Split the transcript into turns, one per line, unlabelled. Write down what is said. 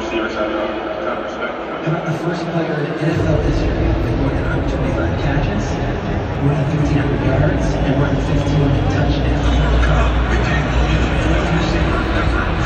receivers have a ton of respect.
How about the first player in NFL history with more than 125 catches, more than 1,500 yards, and more than 15 touchdowns?
Kupp became only the fourth receiver ever